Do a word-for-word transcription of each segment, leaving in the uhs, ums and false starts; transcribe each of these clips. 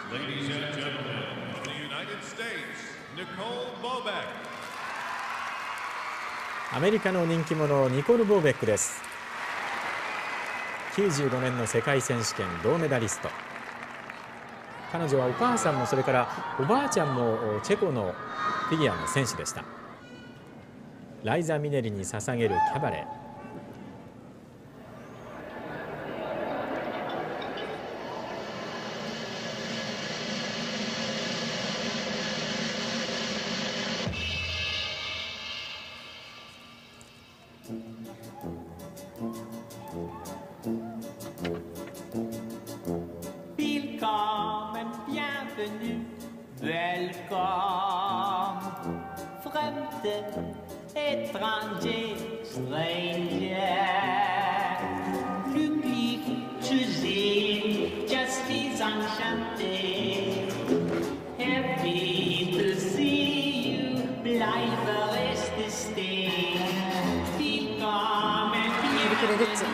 Ladies and gentlemen, from the United States, Nicole Bobek。アメリカの人気者ニコール・ボーベックです。きゅうじゅうごねんの世界選手権銅メダリスト。彼女はお母さんもそれからおばあちゃんもチェコのフィギュアの選手でした。ライザ・ミネリに捧げるキャバレー。 Willkommen, bienvenue, welcome, fremde, étranger, stranger, glücklich zu sehen, just is enchanté, happy to see you, bleibe reste stehen, willkommen, bienvenue,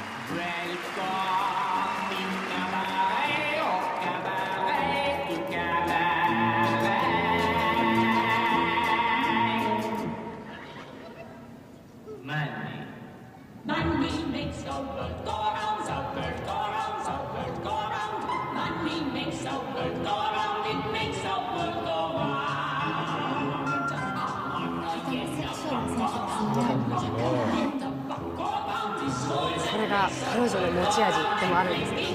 Money makes the world go round, the world go round, the world go round. Money makes the world go round, it makes the world go round. それが彼女の持ち味でもあるんですけどね。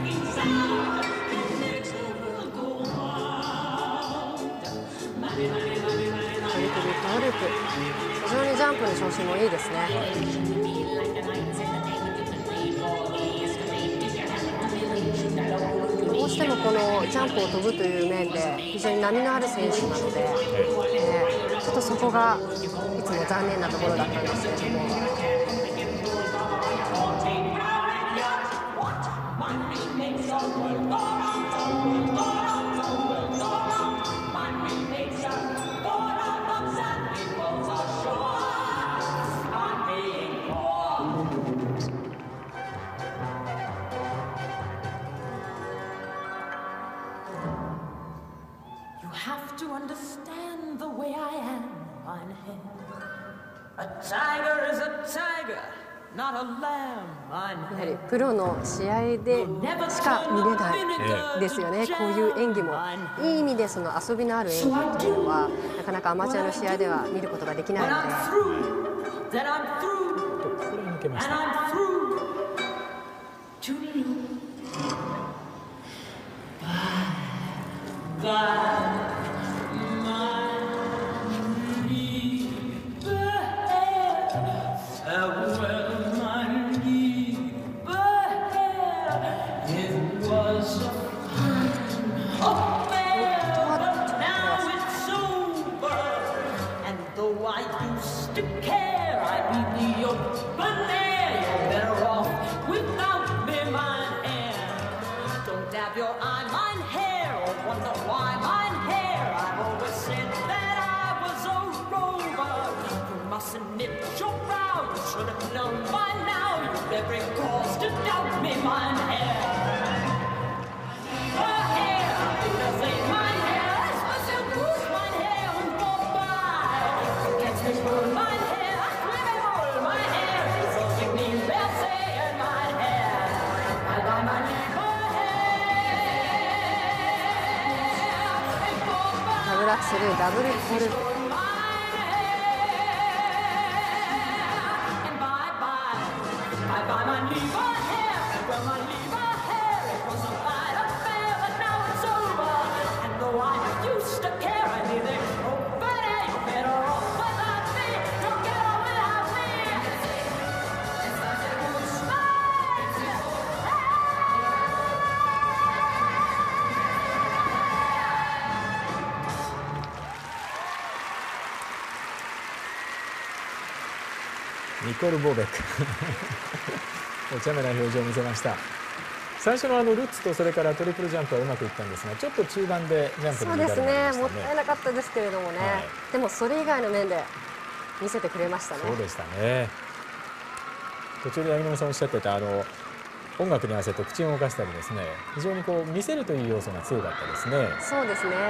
トリプルトウループ、非常にジャンプの調子もいいですね。どうしてもこのジャンプを飛ぶという面で非常に波のある選手なので、えー、ちょっとそこがいつも残念なところだったんですけれども。 Have to understand the way I am on him. A tiger is a tiger, not a lamb on him. やはりプロの試合でしか見れないですよね。こういう演技もいい意味でその遊びのある演技というのはなかなかアマチュアの試合では見ることができないので。 Then I'm through, and I'm through to you. Bye, bye. Your eye, mine hair, or wonder why mine hair. I've always said that I was a rover. You mustn't knit your brow. You should have known by now. You've every cause to doubt me, mine hair. Her hair, I think I say mine hair. I suppose you'll lose mine hair and go by. Catch me for mine hair, I swim and roll mine hair. So give me best say and mine hair. I buy mine hair. ダブルアクセル、ダブルトウループ。 ニコール・ボーベックお茶目な表情を見せました。最初のあのルッツとそれからトリプルジャンプはうまくいったんですが、ちょっと中盤でジャンプに乱れましたね。 そうですね、もったいなかったですけれどもね、はい、でもそれ以外の面で見せてくれましたね。 そうでしたね。途中で柳沼さんおっしゃってたあの音楽に合わせて口を動かしたりですね、非常にこう見せるという要素が強かったですね。 そうですね。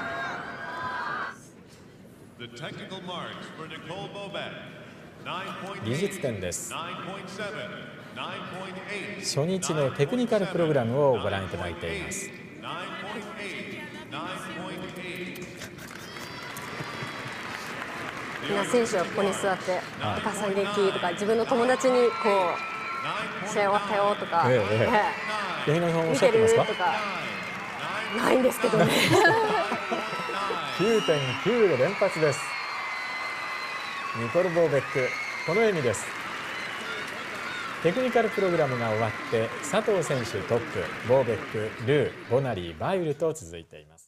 技術点です。初日のテクニカルプログラムをご覧いただいています。 みんな選手はここに座って「お母さん元気?」とか自分の友達にこう「試合終わったよ」とか「 ええええ、 見てる?」とかないんですけどね。 きゅうてんきゅう で連発です。ニコル・ボーベック、この笑みです。テクニカルプログラムが終わって佐藤選手トップ、ボーベック、ルー、ボナリー、バイウルと続いています。